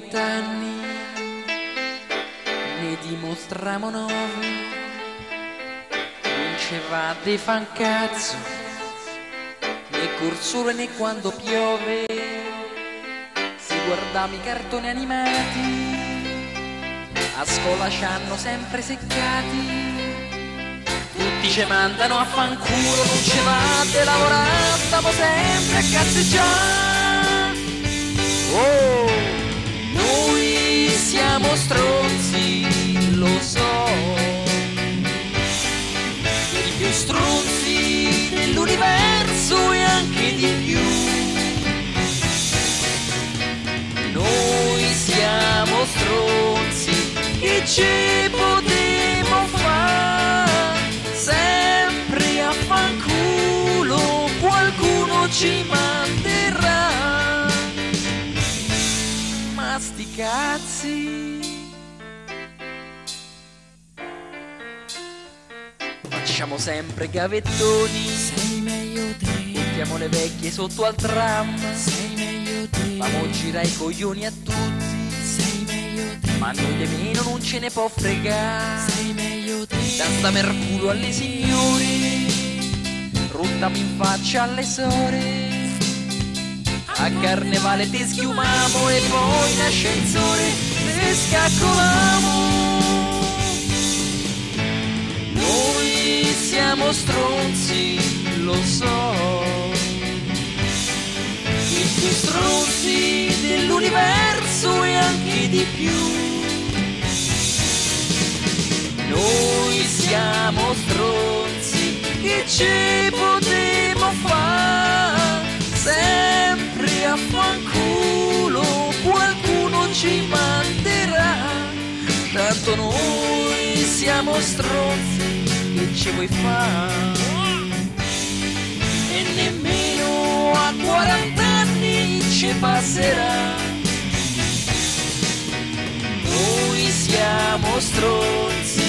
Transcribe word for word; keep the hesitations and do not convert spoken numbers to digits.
vent'anni, ne dimostriamo nove, non ci va di fan cazzo, né cursore né quando piove, se guardiamo i cartoni animati, a scuola ci hanno sempre seccati. Tutti ci mandano a fanculo, non ci va di lavorare, stiamo sempre a cazzeggiare. Oh, noi siamo stronzi, lo so, i più stronzi dell'universo e anche di più. Noi siamo stronzi, che ci potremo fare? Sempre a fanculo, qualcuno ci manderà. Ma sti cazzi, facciamo sempre gavettoni, sei meglio te, mettiamo le vecchie sotto al tram, sei meglio te, famo girare i coglioni a tutti, sei meglio te, ma noi di meno non ce ne può fregare. sei meglio te, Da sta merculo alle signore, ruttami in faccia alle sore, a carnevale ti schiumamo e poi in ascensore ti scaccolamo. Noi siamo stronzi, lo so, i più stronzi dell'universo e anche di più. Noi siamo stronzi, che ci potremo fare? Sempre a fanculo, qualcuno ci manderà. Tanto noi siamo stronzi, che ci vuoi fare? E nemmeno a quarant'anni ci passerà. Noi siamo stronzi,